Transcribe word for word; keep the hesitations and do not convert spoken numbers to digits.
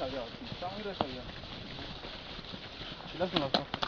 大家，挺香的，小姐。起来，孙老师。